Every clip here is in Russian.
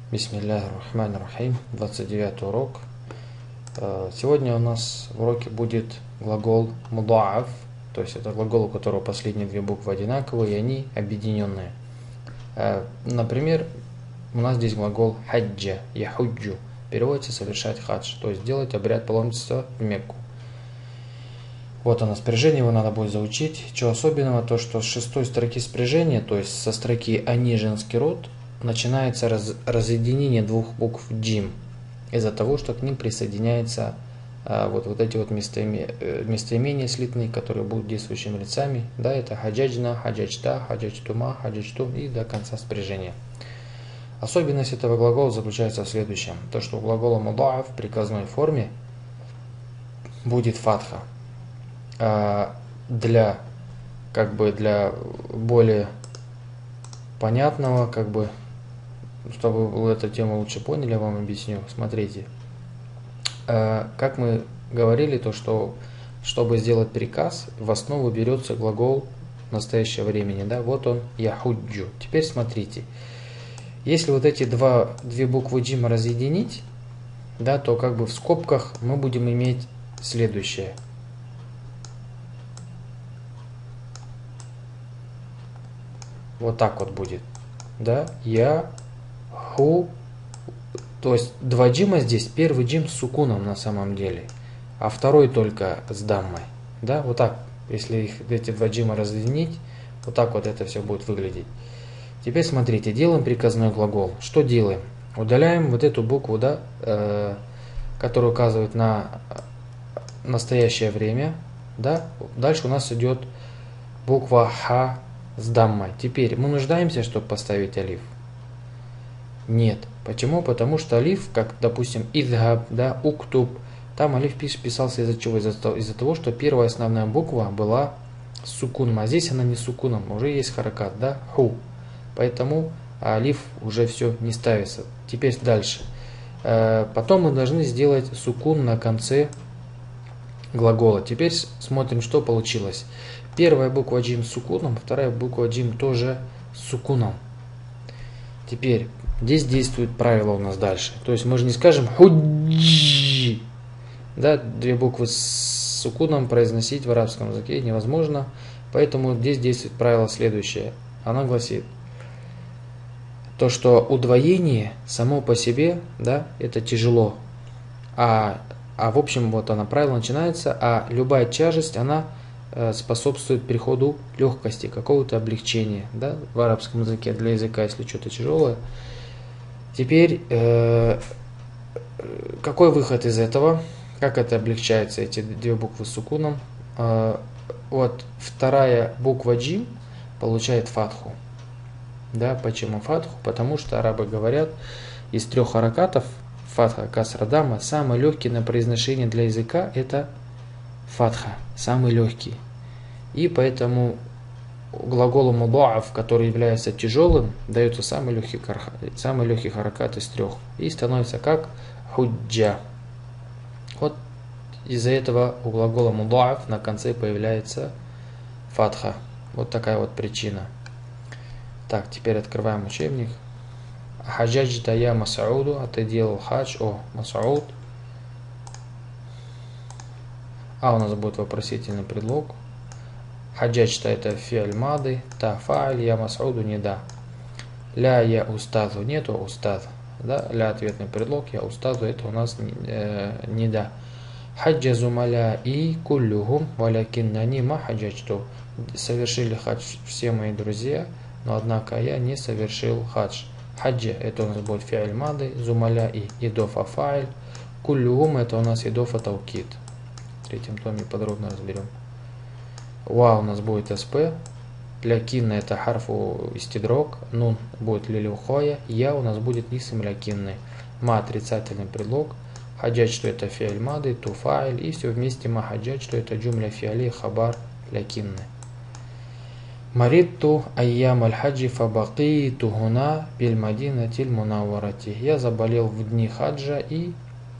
Бисмиллахир рахманир рахим, 29 урок. Сегодня у нас в уроке будет глагол муда'аф, то есть это глагол, у которого последние две буквы одинаковые, и они объединенные. Например, у нас здесь глагол хаджа, яхуджу, переводится совершать хадж, то есть делать обряд паломничества в Мекку. Вот оно, спряжение его надо будет заучить. Что особенного, то что с шестой строки спряжения, то есть со строки «они» женский род, начинается разъединение двух букв «джим», из-за того, что к ним присоединяются вот эти вот местоимения слитные, которые будут действующими лицами. Да, это хаджаджна, хаджаджта, хаджаджтума, хаджаджтум и до конца спряжения. Особенность этого глагола заключается в следующем. То, что у глагола муда'аф в приказной форме будет фатха. Для более понятного, чтобы вы эту тему лучше поняли, я вам объясню. Смотрите, как мы говорили, то что чтобы сделать приказ, в основу берется глагол настоящего времени, да, вот он, яхуджу. Теперь смотрите, если вот эти две буквы джима разъединить, да, то в скобках мы будем иметь следующее. Вот так вот будет, да, ху, то есть два джима здесь, первый джим с сукуном на самом деле, а второй только с даммой, да, вот так, если эти два джима разъединить, вот так вот это все будет выглядеть. Теперь смотрите, делаем приказной глагол. Что делаем? Удаляем вот эту букву, да, которая указывает на настоящее время, да, дальше у нас идет буква ха с даммой. Теперь мы нуждаемся, чтобы поставить алиф? Нет. Почему? Потому что алиф, как, допустим, идхаб, да, уктуб, там алиф писался из-за чего? Из-за того, что первая основная буква была с сукуном, а здесь она не с сукуном, уже есть харакат, да, ху. Поэтому алиф уже все не ставится. Теперь дальше. Потом мы должны сделать сукун на конце глагола. Теперь смотрим, что получилось. Первая буква джим с сукуном, вторая буква джим тоже с сукуном. Теперь здесь действует правило у нас дальше. То есть мы же не скажем худжи. Да, две буквы с сукуном произносить в арабском языке невозможно. Поэтому здесь действует правило следующее. Оно гласит, то что удвоение само по себе, да, это тяжело. А в общем, вот она правило начинается, а любая тяжесть, она способствует приходу легкости, какого-то облегчения, да, в арабском языке, для языка, если что-то тяжелое. Теперь, какой выход из этого? Как это облегчается, эти две буквы с сукуном? Вот вторая буква джим получает фатху. Да, почему фатху? Потому что арабы говорят, из трех харакатов фатха, касра, дамма, самый легкий на произношение для языка это фатха, самый легкий. И поэтому глаголу муда'аф, который является тяжелым, дается самый легкий харакат из трех. И становится как худжа. Вот из-за этого у глагола муда'аф на конце появляется фатха. Вот такая вот причина. Так, теперь открываем учебник. Хаджаджта я Масауду, а ты делал хадж, Масауд. А у нас будет вопросительный предлог. Хаджаджта это фиаль мады, та фааль, я Масауду не да. Ля я устазу, нету устаз. Да? Ля ответный предлог, я устазу, это у нас не да. Хаджа зумаля и куллюхум, валякиннани ма хаджаджту. Совершили хадж все мои друзья, но однако я не совершил хадж. Хаджа это у нас будет фиаль мады, зумаля и идофа фааль, куллюхум это у нас идофа таукид. В третьем томе подробно разберем. Ва у нас будет СП, лякинна это харфу истидрок, нун будет лилюхоя, я у нас будет нисым лякинный. Ма отрицательный предлог, хаджадж что это фиаль мады, ту фааль, и все вместе ма хаджадж что это джумля фиали хабар лякинный. Маритту айям аль-хаджи фабакиту хуна биль мадинатиль мунавварати. Я заболел в дни хаджа и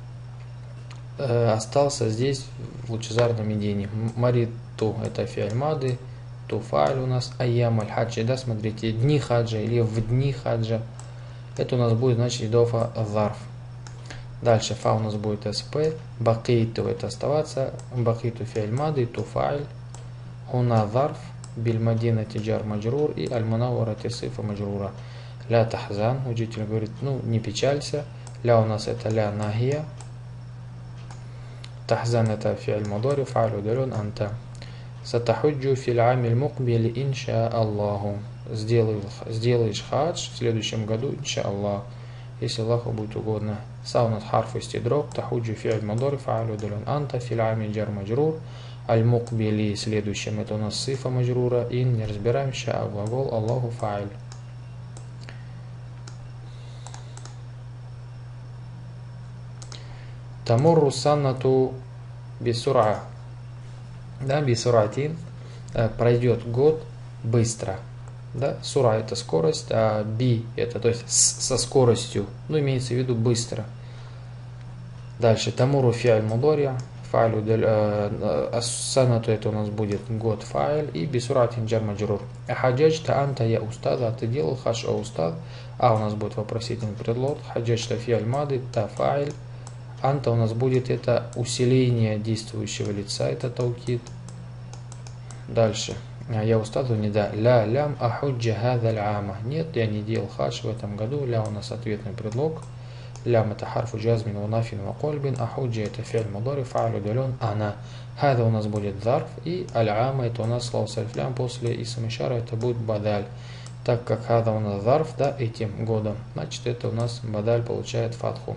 остался здесь в лучезарном Медине. Маритту это фиаль мады, ту фааль у нас айям аль-хаджи, да, смотрите, дни хаджа или в дни хаджа. Это у нас будет, значит, идофа зарф. Дальше фа у нас будет СП. Бакиту это оставаться. Бакиту фи'ль мади, туфайль. Хуна зарф. Бильмадина тиджар маджрур. И аль-мунаввара тисифа маджрура. Ля тахзан. Учитель говорит, ну не печалься. Ля у нас это ля нахия. Тахзан это фи'ль мудари. Фа'ль удален анта. Сатахуджу фил амиль мукбили инша Аллаху. Сделаешь хадж в следующем году, инша Аллах, если Аллаху будет угодно. Са у нас харф истидрок. Тахуджу фи'ль мудари. Фа'ль удален анта. Фил амиль джар маджрур. Аль-мукбили следующем это у нас сифа маджрура. Ин не разбираем. Ша глагол. Аллаху фа'ль. Тамурру саннату бисура. Да, бисуратин. Пройдет год быстро. Да, сура это скорость, а би это, то есть со скоростью. Ну, имеется в виду быстро. Дальше. Тамуру фи'ль мудари. Фа'ль санату это у нас будет год фа'ль. И бисуратин джар маджрур. Хаджаджта анта я устад. А ты делал хадж о устад. А у нас будет вопросительный предлог. Хаджаджта фи'ль мади. Та фа'ль. Анта у нас будет это усиление действующего лица, это таукид. Дальше. Я устаду не да. Ля лям ахуджа хадаль ама. Нет, я не делал хадж в этом году. Ля у нас ответный предлог. Лям это харфу джазмин унафин ва кольбин. Ахуджа это фи'ль мудари. Фа'ль удален ана. Хада у нас будет зарф. И аль-ама это у нас слово сальфлям. После исм ишара это будет бадаль. Так как хада у нас зарф, да, этим годом. Значит это у нас бадаль получает фатху.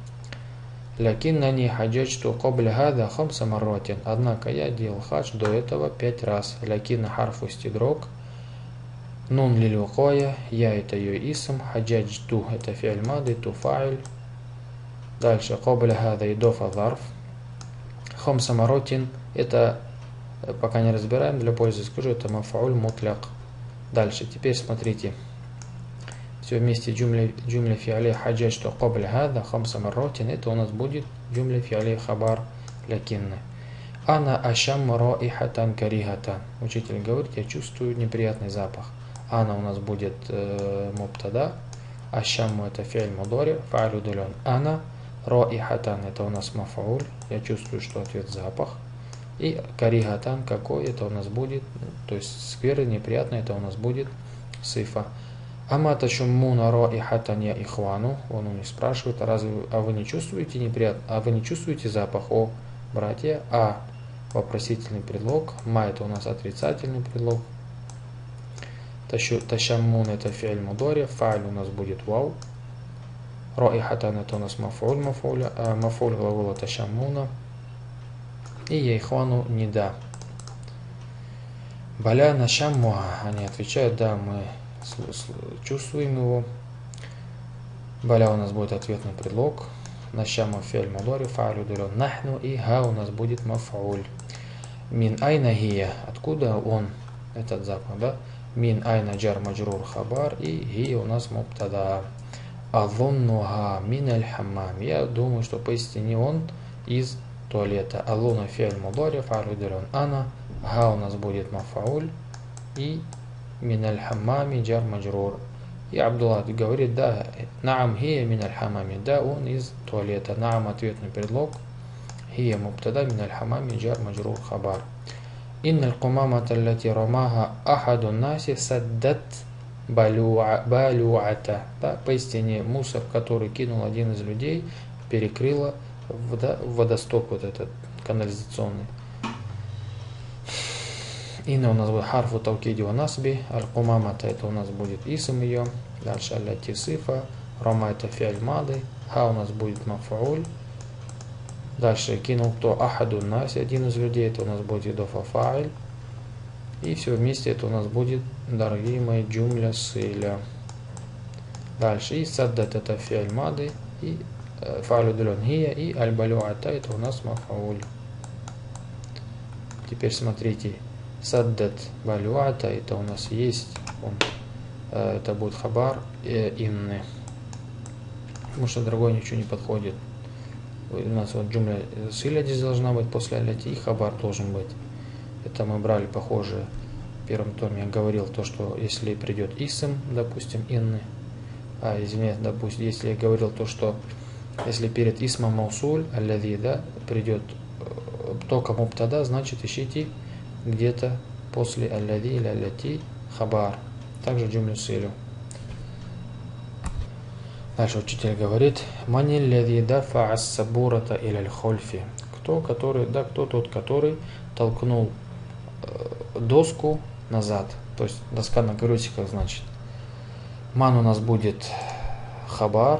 Лякиннани хаджаджту кабля хада хамса марратин. Однако я делал хадж до этого 5 раз. Лякинна харфу истидрок. Нун лиль вакая. Я это ее исм. Хаджаджту это фи'ль мади. Ту фа'ль. Дальше. Кабля хада идофа зарф. Хамса марратин. Это пока не разбираем. Для пользы скажу. Это мафауль мутляк. Дальше. Теперь смотрите. Все вместе джумля фи'али хаджаджту кабля хада хамса марратин. Это у нас будет джумля фи'али хабар лякинна. Ана ашам раихатан карихатан. Учитель говорит, я чувствую неприятный запах. Ана у нас будет мубтада. Ашаму это фи'ль мудари. Фа'ль удален. Ана раихатан это у нас мафауль. Я чувствую, что ответ запах. И карихатан какой это у нас будет. То есть скверный, неприятный это у нас будет сифа. Ама ташуммуна раихатан я ихвану. Он у них спрашивает, а вы не чувствуете неприятно? А вы не чувствуете запах? О, братья. А вопросительный предлог. Ма это у нас отрицательный предлог. Ташаммун это фи'ль мудари. Фа'ль у нас будет вау. Раихатан это у нас мафуль глагола ташаммуна. И я ихвану не да. Баля нашаммуа. Они отвечают, да, мы чувствуем его. Баля у нас будет ответный предлог. Нашаму фи'ль мудари. Фа'ль удален. Нахну. И га у нас будет мафауль. Мин айна гия. Откуда он? Этот запах, да? Мин айна джар маджрур хабар. И гия у нас мубтада. Азуннуга мин аль-хаммам. Я думаю, что поистине он из туалета. Алуна фи'ль мудари. Фа'ль удален. Ана. Га у нас будет мафауль. И мин аль-хаммами джар маджрур. И Абдулла говорит, да, наам хия мин аль-хаммами. Да, он из туалета. Наам ответный предлог. Хия мубтада мин аль-хаммами джар маджрур хабар. Инна аль-кумамата аллати рамаха ахаду наси саддат балюата. Да, поистине мусор, который кинул один из людей, перекрыла водосток вот этот канализационный. Инна у нас будет харфу таукиди ва насби. Аль-кумамата это у нас будет исм ее. Дальше аллати сифа. Рама это фи'ль мади. Ха у нас будет мафауль. Дальше кинул кто? Ахаду наси. Один из людей. Это у нас будет идофа фа'иль. И все вместе это у нас будет, дорогие мои, джумля силя. Дальше. И саддат это фи'ль мади. И фа'ль удален хия. И аль-балюата это у нас мафауль. Теперь смотрите. Саддат балюата это у нас есть. Это будет хабар инны. Потому что другой ничего не подходит. У нас вот джумля силя здесь должна быть после аляти, и хабар должен быть. Это мы брали похожее. В первом томе я говорил то, что если придет исм, допустим, инны, извиняюсь, допустим, если я говорил то, что если перед исмом маусуль, аллади, да, придет только мубтада, значит ищите где-то после аллади или аллати хабар. Также джумлю силю. Дальше учитель говорит: мани аллади дафа ас-сабурата иляль хольфи. Кто тот, который толкнул доску назад. То есть доска на колесиках, значит. Ман у нас будет хабар.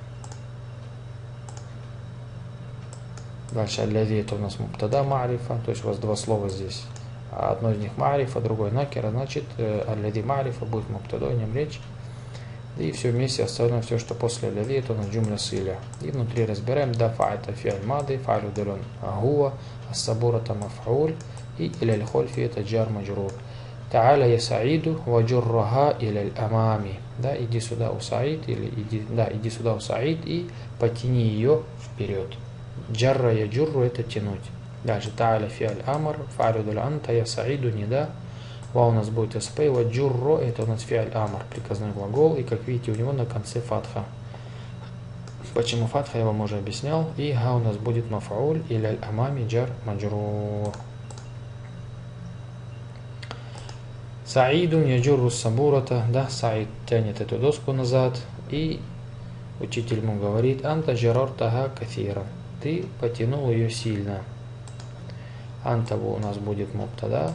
Дальше аллади это у нас мубтада ма'рифа. То есть у вас два слова здесь. Одно из них ма'рифа, другое накера. Значит, аллади ма'рифа будет мубтадой, о нем речь. И все вместе остальное, все, что после аллади, это у нас джумля силя. И внутри разбираем: дафа это фи'аль мади, фа'лю далюн гуа, ас-сабура это маф'уль, и иляль хольфи это джар маджрур. Та'аля я саиду ва джурраха иляль амами. Да, иди сюда у Саид, или иди сюда у Саид и потяни ее вперед. Джарра я джурру это тянуть. Дальше та'аля фи'аль амар, фа'лю далюн анта я саиду нида. Ва у нас будет СП, ва джурро это у нас фи'аль амар, приказной глагол, и как видите у него на конце фатха. Почему фатха, я вам уже объяснял. И га у нас будет маф'уль иляль амами джар маджрур. Саидун яджурру сабурата, да, Саид тянет эту доску назад, и учитель ему говорит: анта джарартага кафира, ты потянул ее сильно. Анта у нас будет мубтада.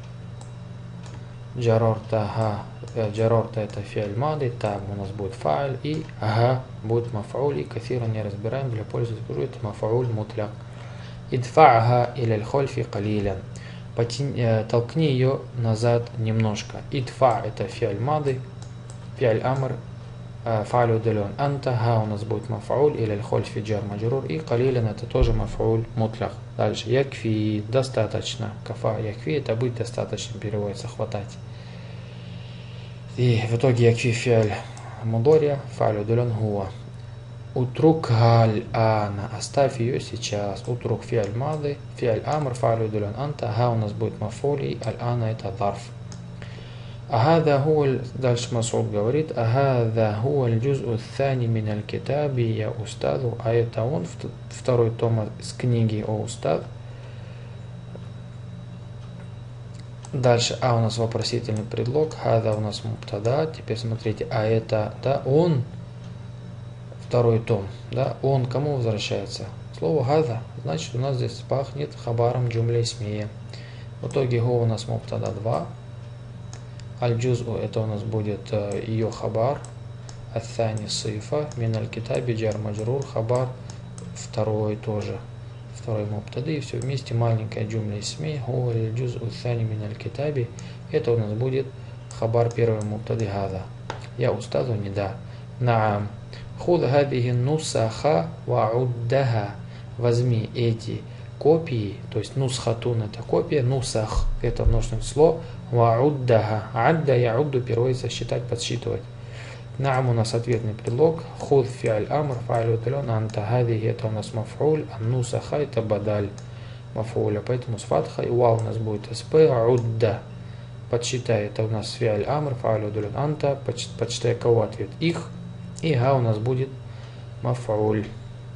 Джарарта это фи'аль мади, там у нас будет фа'иль, и ага будет маф'уль, и кафира не разбираем, для пользователя скажу, это маф'уль мутляк. Идфа'аха иляль хольфи калилян, толкни ее назад немножко. Идфа это фи'аль мади, фи'аль амр, фа'лю далюн анта, га у нас будет маф'уль иляль хольфи джар маджрур, и калилян это тоже маф'уль мутляк. Дальше якфи, достаточно. Кафа якфи это быть достаточно, переводится хватать. И в итоге якфи фи'аль мудория, фа'лю далюн гуа. Утрук галь ана, оставь ее сейчас. Утрук фи'аль мади, фи'аль амр, фа'лю далюн анта, га у нас будет маф'уль, и аль-ана это зарф. Дальше Масуд говорит: ахада хуа аль-джуз'у ат-тани мин аль-китаби я устаду, а это он, второй том из книги, о устад. Дальше у нас вопросительный предлог, хада у нас мубтада. Теперь смотрите, а это, да, он, второй том, да, он кому возвращается? Слово хада, значит у нас здесь пахнет хабаром джумля исмия. В итоге у нас мубтада 2. Аль-джуз'у это у нас будет ее хабар, ат-тани сифа, мин аль-китаби джар маджрур, хабар второй тоже, второй мубтады, и все вместе маленькая джумля исми, хуа аль-джуз'у ат-тани мин аль-китаби, это у нас будет хабар первой мубтады хада. Я устаду не да. Наам. Худ хадихи нусаха ва уддаха. Возьми эти копии, то есть нусхатун это копия, нусах это множественное число, вауддаха, адда яудду переводится считать, подсчитывать. Наам у нас ответный предлог, худ фи'аль амр, фа'алю талюн, анта хадихи это у нас маф'уль, а нусаха это бадаль маф'уля, поэтому с фатхой, ва у нас будет сп, удда, подсчитай это у нас фи'аль амр, фа'алю талюн, анта, подсчитай кого ответ, их, и га у нас будет маф'уль.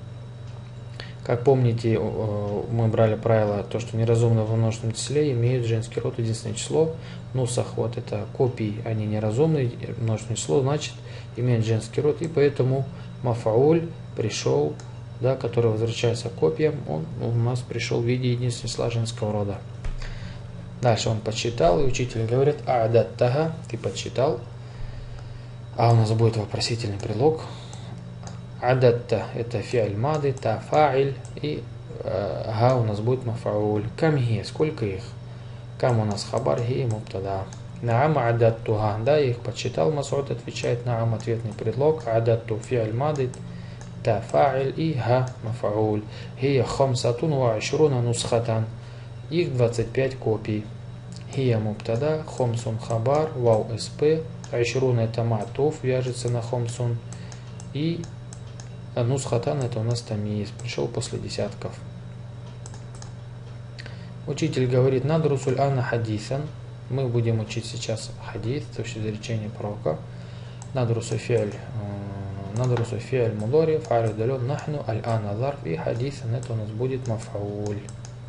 Как помните, мы брали правило, то, что неразумно во множественном числе имеют женский род, единственное число. Нусах, вот это копии, они неразумные, множественное число, значит, имеют женский род. И поэтому мафауль пришел, да, который возвращается к копиям, он у нас пришел в виде единственного числа женского рода. Дальше он подсчитал, и учитель говорит: а'даттага, ты подсчитал. А у нас будет вопросительный предлог. Адатта это фи'аль мади, та фа'иль, и га у нас будет мафауль. Кам ги, сколько их? Кам у нас хабар, ги мубтада. Наам адаттуга, да, я их подсчитал. Масуд отвечает: наам ответный предлог. Адатту фи'аль мади, та фа'иль, и га мафауль. Гия хамсатун ва ашруна нусхатан. Их 25 копий. Гия мубтада, хомсун хабар, вау сп, ашруна это матуф, вяжется на хомсун, и нусхатан это у нас тамиз, пришел после десятков. Учитель говорит: надрусуль анна хадисан, мы будем учить сейчас хадис, то есть изречение пророка. Надрусу фиаль мудори, фа'аль удален, нахну, аль-ана зарф, и хадисан это у нас будет мафауль.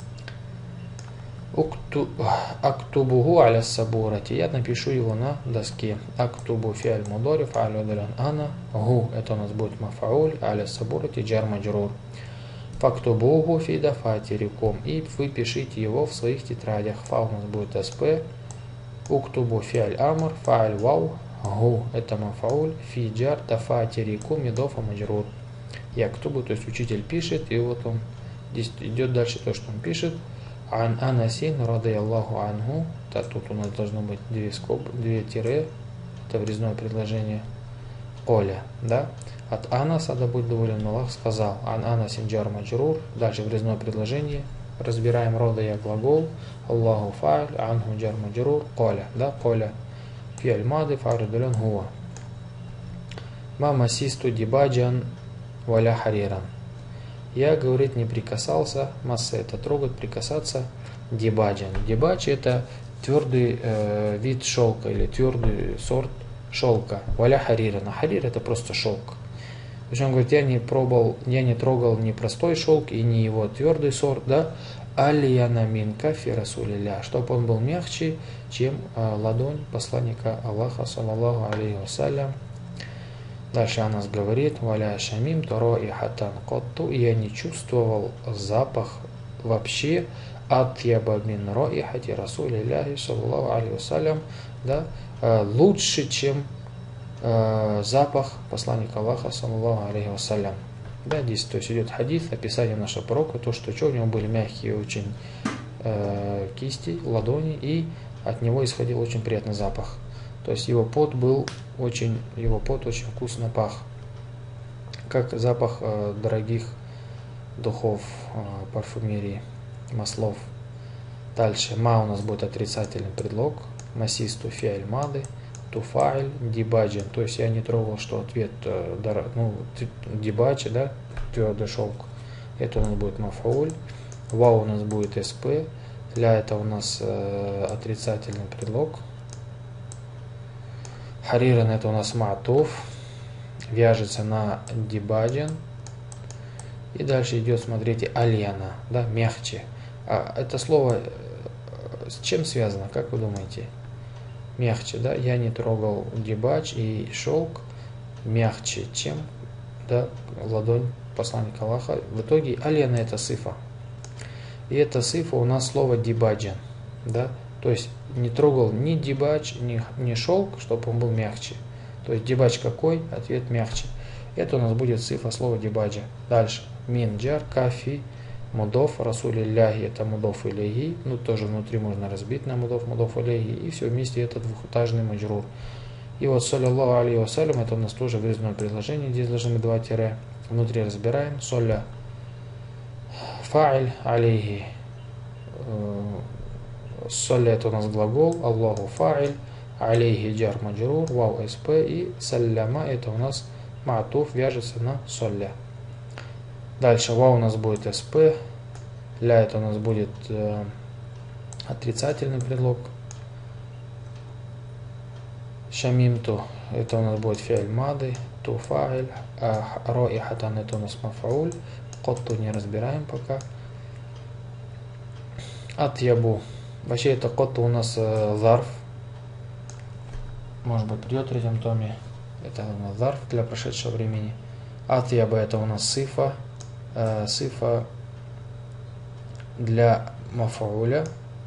Актубуху аля сабурати. Я напишу его на доске. Актубу фиаль мудори, фа'аль удален, ана. Гу это у нас будет мафауль, аля сабурати, джар маджрур. Фактубуху фи дафатирикум. И вы пишите его в своих тетрадях. Фа у нас будет СП. Уктубу фиаль амр, фа'аль вау. Гу это мафауль, фи джар дафатирикум, идофа маджрур. Яктубу, то есть учитель пишет, и вот он здесь идет дальше то, что он пишет. Ан Анасин радиаллаху анху. Тут у нас должно быть две тире. Это врезное предложение. Коля, да? От Анаса, да будет доволен Аллах, сказал. Ан Анасин джар маджрур. Дальше врезное предложение. Разбираем рода я глагол. Аллаху фа'аль, анху джар маджрур. Коля, да? Коля. Фиаль мады, фа'аль удален хуа. Мама систу дибаджан валя хариран. Я, говорит, не прикасался, масса это трогать, прикасаться, дибаджан. Дибадж это твердый вид шелка или твердый сорт шелка. Валя харира. На харир это просто шелк. Причем он говорит, я не трогал ни простой шелк и не его твердый сорт, да, алияна мин кафи расулилля, чтобы он был мягче, чем ладонь посланника Аллаха, саллаллаху алейхи вассалям. Дальше Анас говорит, валя шамим торо и хатан котту, и я не чувствовал запах вообще от яба мин роихати расулилляхи, саллаллаху алейхи вассалям, да, лучше, чем запах посланника Аллаха, саллаллаху алейхи вассалям. Да, здесь то есть идет хадис, описание нашего пророка, то, что у него были мягкие очень кисти, ладони, и от него исходил очень приятный запах. То есть его пот очень вкусно пах, как запах дорогих духов, парфюмерии, маслов. Дальше ма у нас будет отрицательный предлог, масисту фиаль мады, туфаиль, дибаджин. То есть я не трогал, что ответ, дибадж, да, твердый шелк. Это у нас будет мафауль. Вау у нас будет СП. Ля это у нас отрицательный предлог. Хариран это у нас ма'туф, вяжется на дибаджин. И дальше идет, смотрите, альяна, да, мягче. А это слово с чем связано, как вы думаете? Мягче, да, я не трогал дибадж и шелк мягче, чем, да, ладонь посланника Аллаха. В итоге альяна это сифа. И это сифа у нас слово дибаджин, да. То есть не трогал ни дибадж, ни шелк, чтобы он был мягче. То есть дибадж какой? Ответ мягче. Это у нас будет цифра слова дибаджа. Дальше. Мин джар кафи мудоф расулилляхи. Это мудоф илейхи. Ну тоже внутри можно разбить на мудоф илейхи. И все вместе это двухэтажный маджрур. И вот саллаллаху алейхи вассалям, это у нас тоже врезное предложение. Здесь должны быть два тире. Внутри разбираем. Солля фа'иль алейхи. Солля это у нас глагол, Аллаху фа'иль, алейхи джар маджрур, вау СП, и салляма это у нас ма'туф, вяжется на солля. Дальше вау у нас будет СП, ля это у нас будет отрицательный предлог. Шамимту это у нас будет фиаль мады, ту фа'иль, ро и хатан это у нас мафауль, котту не разбираем пока. Атьябу. Вообще это кот у нас зарф. Может быть придет в третьем томе. Это у нас зарф для прошедшего времени. Атьяба это у нас сифа. Сифа для мафауля.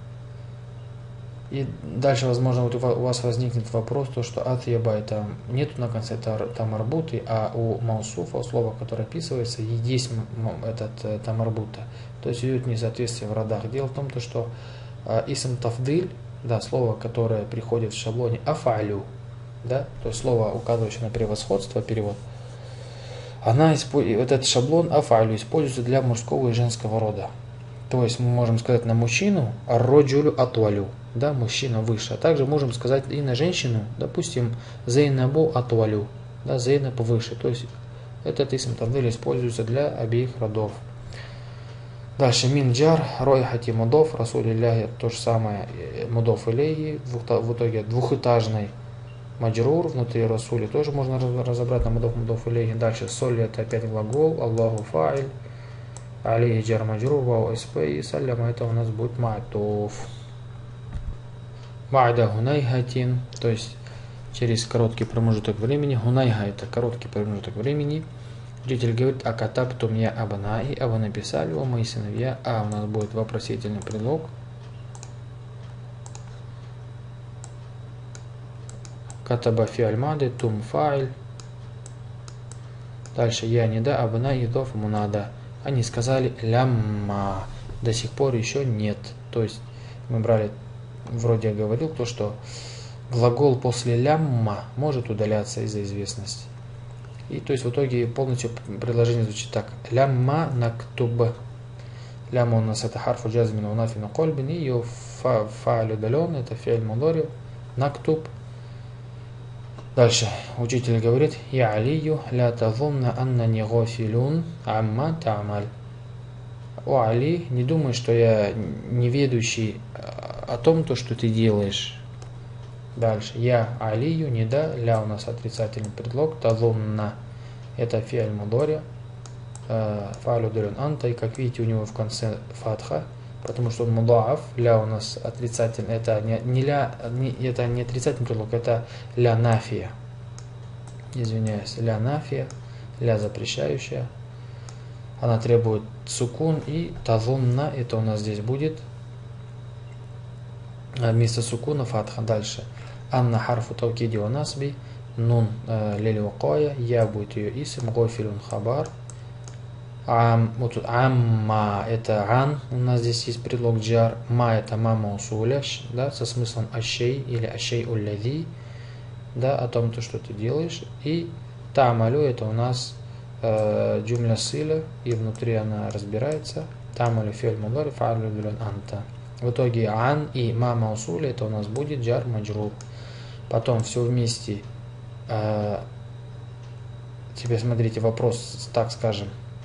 И дальше, возможно, вот у вас возникнет вопрос, то что атьяба это нету на конце тамарбуты, а у маусуфа, у слова, которое описывается, есть этот тамарбута. То есть идет несоответствие в родах. Дело в том, что исм тафдиль, да, слово, которое приходит в шаблоне афалю, да, то есть слово, указывающее на превосходство, перевод, вот этот шаблон афалю используется для мужского и женского рода. То есть мы можем сказать на мужчину роджулю атуалю, да, мужчина выше, а также можем сказать и на женщину, допустим, зейнабу атуалю, да, зейнаб выше. То есть этот исм тафдиль используется для обеих родов. Дальше минджар, ройхати мудоф, расулилляхи, то же самое, мудоф илейхи, в итоге двухэтажный маджрур, внутри расули тоже можно разобрать на мудоф илейхи. Дальше солли это опять глагол, Аллаху фа'иль, алейхи джар маджрур, вау СП, и салляма это у нас будет ма'туф. Ба'да гунайхатин, то есть через короткий промежуток времени. Гунайха это короткий промежуток времени. Учитель говорит, а катабтум я абнаи, а вы написали, о мои сыновья, а у нас будет вопросительный предлог. Катаба фиаль мады, тум файль. Дальше я не да, абнаи, доф мунада. Они сказали лямма, до сих пор еще нет. То есть мы брали, вроде я говорил, то что глагол после лямма может удаляться из-за известности. И то есть в итоге полностью предложение звучит так. Лямма нактуб. Лямма у нас это харфу джазмин у нафина кольбин. И ее фа'аль удален. Это фи'аль мудори. Нактуб. Дальше учитель говорит. Я алию ля тазунна аннани гофилун амма та'амаль. О Али, не думай, что я неведущий о том, то, что ты делаешь. Дальше. Я алию, не да, ля у нас отрицательный предлог, тазунна это фи'аль мудори, фа'аль удален анта, и как видите у него в конце фатха, потому что он мудааф, ля у нас отрицательный, это не ля, это не отрицательный предлог, это ля нафия. Извиняюсь, ля нафия, ля запрещающая. Она требует сукун, и тазунна это у нас здесь будет вместо сукуна фатха. Дальше. Анна харфу таукиди ва насби, нун лиль вакая, я будет ее исм, гофилун хабар. Амма это ан, у нас здесь есть предлог джар, ма это ма маусуля, да, со смыслом ашей или ашей уллади, да, о том, то, что ты делаешь. И тамалю это у нас джумля сила, и внутри она разбирается. Тамалю фи'аль мудари фа'алю удален анта. В итоге ан и ма маусуля это у нас будет джар маджрур. Потом все вместе. Теперь смотрите, вопрос, так скажем.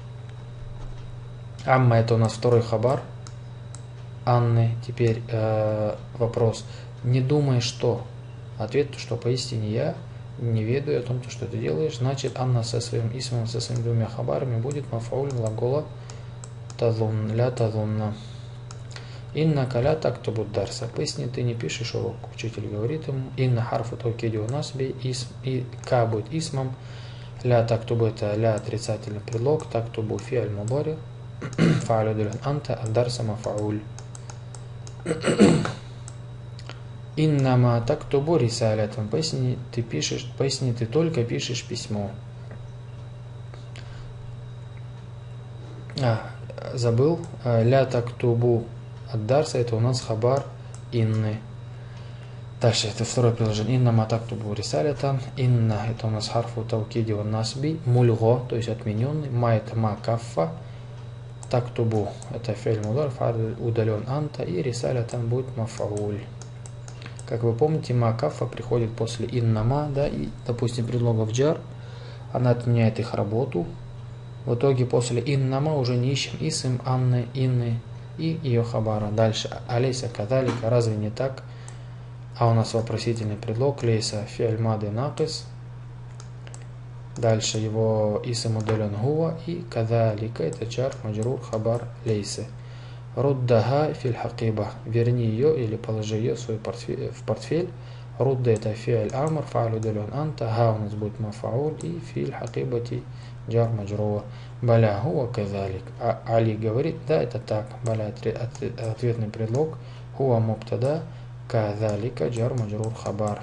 Амма это у нас второй хабар Анны. Теперь вопрос. Не думай, что. Ответ, что поистине я не ведаю о том, что ты делаешь. Значит, Анна со своим исмом, со своими двумя хабарами будет мафауль глагола тазун, ля тазунна. Инна каля так то будет дарса. Поясни, ты не пишешь урок. Учитель говорит ему. Инна харфу таукиди у нас би исм. И ка будет исмом. Ля так то будет ля отрицательный предлог. Так то будет фи'аль мудари. Фа'алю удален анта. Дарса мафауль. Иннама так то бу рисалятам. Поясни, ты пишешь. Поясни, ты только пишешь письмо. Забыл. Ля так то бу Ад-дарса это у нас хабар инны. Дальше это второе предложение. Инна матактубу рисалятан. Инна это у нас харфу таукиди ва насби. Мульго, то есть отмененный. Ма это ма каффа. Тактубу это фи'аль мудар, фа'аль удален анта. И рисалятан будет мафауль. Как вы помните, ма каффа приходит после иннама, да, и, допустим, предлогов джар. Она отменяет их работу. В итоге после иннама уже не ищем исм анны, инны и ее хабара. Дальше. Алейса кадалика, разве не так? А у нас вопросительный предлог. Лейса фи'аль мады накис. Дальше его исм удален гуа. И кадалика это джар маджрур хабар лейса. Руддаха филь хакиба. Верни ее или положи ее в свой в портфель. Рудда это фи'аль амр, фа'аль удален анта. Ха у нас будет мафауль. И филь хакибати джар маджрур. Баля хуа казалик. А Али говорит, да, это так. Баля ответный предлог. Хуа муптада. Казалика джар маджрур хабар.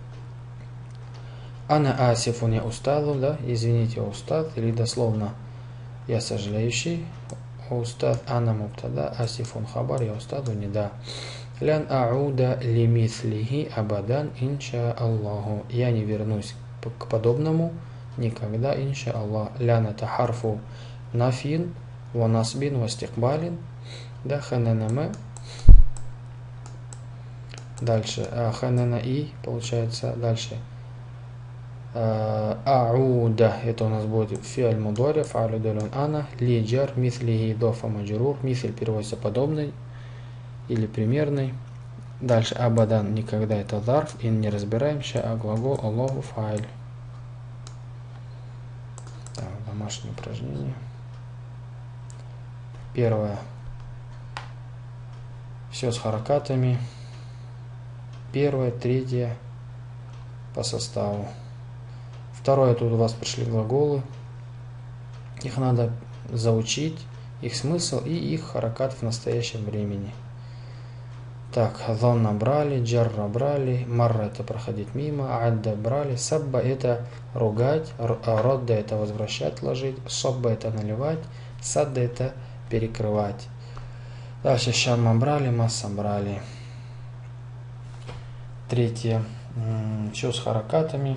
Ана асифун я устаду, да, извините, устад, или дословно я сожалеющий. Устад ана муптада, асифун хабар, я устаду, не да. Лян ауда лимислихи абадан инша Аллаху. Я не вернусь к подобному никогда, инша Аллах. Лян это харфу нафин, ва насбин, ва стикбалин. Да, хананама. Дальше. Ханана и, получается, дальше. Ауда, это у нас будет фи'аль мудари, фа'аль удален ана, ли джар, мислихи дофа маджрур. Мисль переводится подобный или примерный. Дальше абадан никогда это зарф, и не разбираемся, а глагол Аллаху файль. Так, домашнее упражнение. Первое. Все с харакатами. Первое, третье по составу. Второе, тут у вас пришли глаголы. Их надо заучить, их смысл и их харакат в настоящем времени. Так, зонна брали, джарра брали, марра это проходить мимо, адда брали, сабба это ругать, родда это возвращать, ложить, собба это наливать, садда это перекрывать. Дальше шамма брали, масса брали. Третье. Все с харакатами.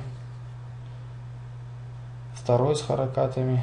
Второй с харакатами.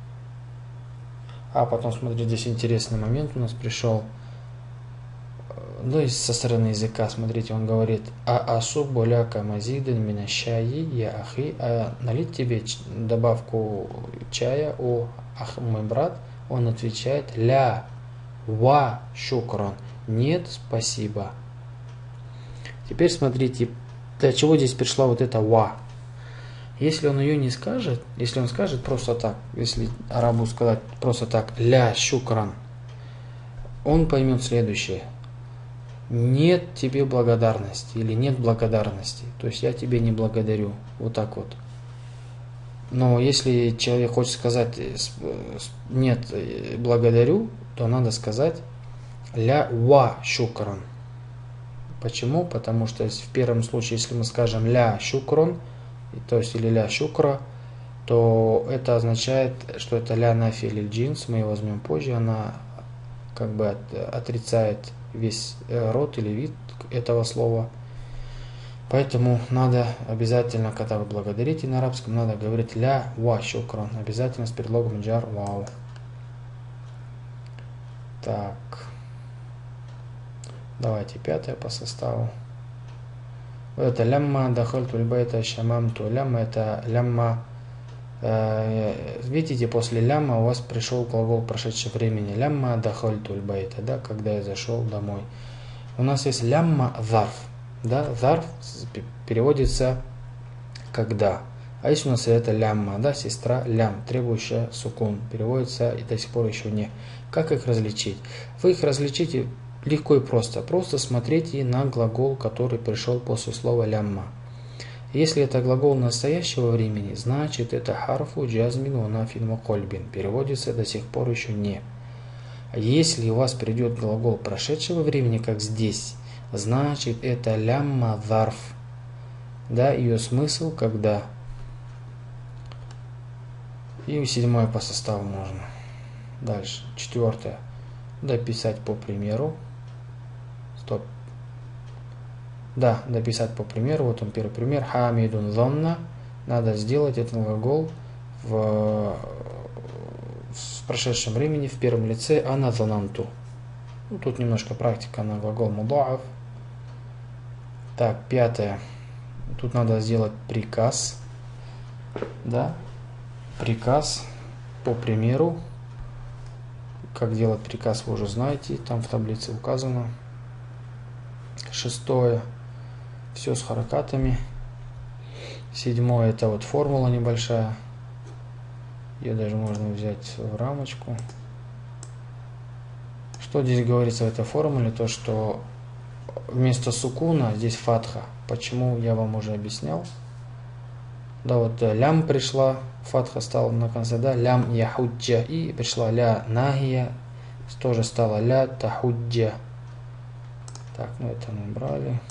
А потом, смотрите, здесь интересный момент у нас пришел. Ну, и со стороны языка, смотрите, он говорит: асубу ляка мазиден минашаи я ахи, налить тебе добавку чая, о ах, мой брат. Он отвечает: ля ва шукран, нет, спасибо. Теперь смотрите, для чего здесь пришла вот эта ва. Если он ее не скажет, если он скажет просто так, если арабу сказать просто так ля шукран, он поймет следующее: нет тебе благодарности или нет благодарности, то есть я тебе не благодарю, вот так вот. Но если человек хочет сказать нет, благодарю, то надо сказать ля ва шукран. Почему? Потому что в первом случае, если мы скажем ля шукран, то есть или ля шукра, то это означает, что это ля нафи или джинс, мы ее возьмем позже, она как бы отрицает весь род или вид этого слова. Поэтому надо обязательно, когда вы благодарите на арабском, надо говорить ля ва шукран, обязательно с предлогом джар вау. Так, давайте пятое по составу. Это лямма дахальту льбайта шамамту. Лямма это лямма. Видите, после лямма у вас пришел глагол прошедшего времени. Лямма дахальту льбайта, да, когда я зашел домой. У нас есть лямма зарф. Да, зарф переводится когда. А если у нас это лямма, да, сестра лям, требующая сукун, переводится и до сих пор еще не. Как их различить? Вы их различите легко и просто. Просто смотрите на глагол, который пришел после слова лямма. Если это глагол настоящего времени, значит это харфу джазмин унафин мукольбин. Переводится до сих пор еще не. Если у вас придет глагол прошедшего времени, как здесь, значит это лямма зарф. Да, ее смысл когда. И седьмое по составу можно. Дальше. Четвертое. Дописать по примеру. Стоп. Да, дописать по примеру. Вот он первый пример. Хамидун зонна. Надо сделать этот глагол в прошедшем времени в первом лице ана зонанту. Ну, тут немножко практика на глагол мудаав. Так, пятое. Тут надо сделать приказ. Да. Приказ по примеру. Как делать приказ, вы уже знаете, там в таблице указано. Шестое. Все с харакатами. Седьмое, это вот формула небольшая. Ее даже можно взять в рамочку. Что здесь говорится в этой формуле? То, что вместо сукуна здесь фатха. Почему, я вам уже объяснял. Да, вот лям пришла, фатха стала на конце, да, лям яхуджа, и пришла ля нахия, тоже стала ля тахуджа. Так, ну это мы брали.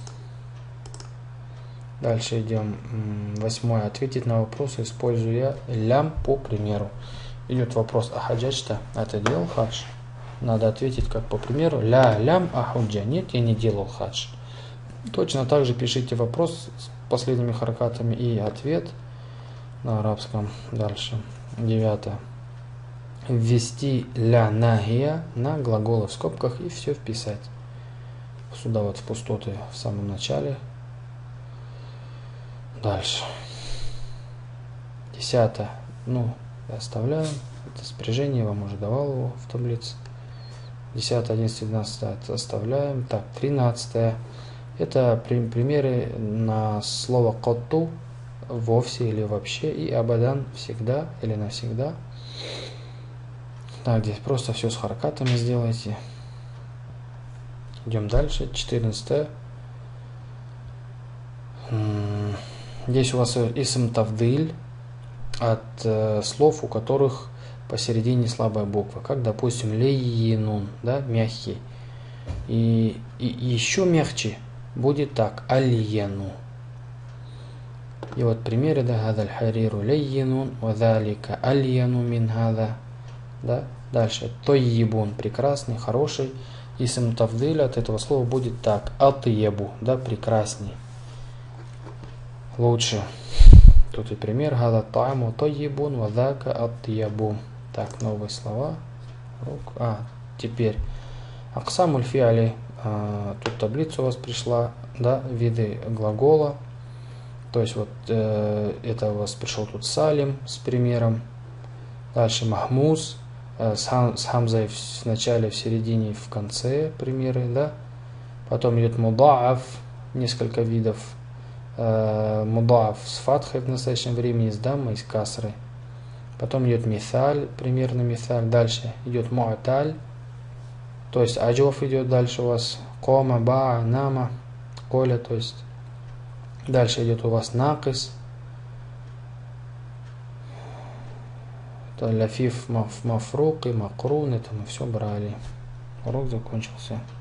Дальше идем. Восьмое. Ответить на вопросы, используя лям по примеру. Идет вопрос: а хаджачта? Это делал хадж? Надо ответить как по примеру. Ля лям ахуджа. Нет, я не делал хадж. Точно так же пишите вопрос с последними харакатами и ответ на арабском. Дальше. Девятое. Ввести ля нахия на глаголы в скобках и все вписать. Сюда вот в пустоты в самом начале. Дальше. Десятое. Ну, оставляем. Это спряжение, я вам уже давал его в таблице. 10, 11, 12 оставляем. Так, 13. Это примеры на слово котту, вовсе или вообще, и абадан всегда или навсегда. Так, здесь просто все с харакатами сделайте. Идем дальше. 14. Здесь у вас исм тавдиль от слов, у которых посередине слабая буква. Как, допустим, лейинун, да, мягкий. И еще мягче будет так, аль-яну. И вот примеры, да, гадаль хариру лейинун, вадалика аль-яну мин гада. Да, дальше, тойибун, прекрасный, хороший. Исм тавдиль от этого слова будет так, атьебу, да, прекрасней, лучше. Тут и пример, гада та'аму тойибун, вадака атьебу. Так, новые слова. Теперь аксамуль фиали. Тут таблица у вас пришла, да, виды глагола. То есть вот это у вас пришел тут салим с примером. Дальше махмуз с хамзой в начале, в середине, в конце примеры, да. Потом идет мудаав, несколько видов. Мудаав с фатхой в настоящем времени, с даммой, с касрой. Потом идет мисаль, примерно мисаль. Дальше идет муаталь. То есть аджоф идет дальше у вас. Кома, баа, нама, коля, то есть. Дальше идет у вас накис. Ляфиф, мафрук и макрун. Это мы все брали. Урок закончился.